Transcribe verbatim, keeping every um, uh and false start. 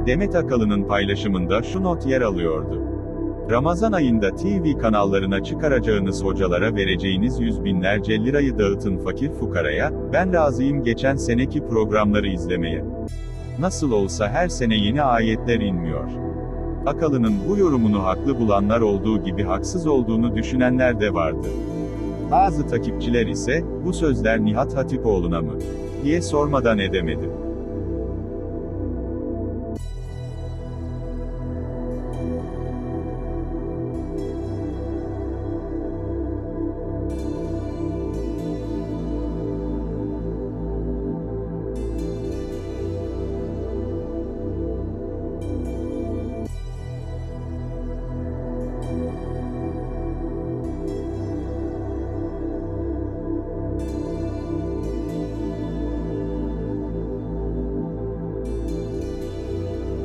Demet Akalın'ın paylaşımında şu not yer alıyordu. Ramazan ayında T V kanallarına çıkaracağınız hocalara vereceğiniz yüz binlerce lirayı dağıtın fakir fukaraya, ben razıyım geçen seneki programları izlemeye. Nasıl olsa her sene yeni ayetler inmiyor. Akalın'ın bu yorumunu haklı bulanlar olduğu gibi haksız olduğunu düşünenler de vardı. Bazı takipçiler ise, bu sözler Nihat Hatipoğlu'na mı? diye sormadan edemedi.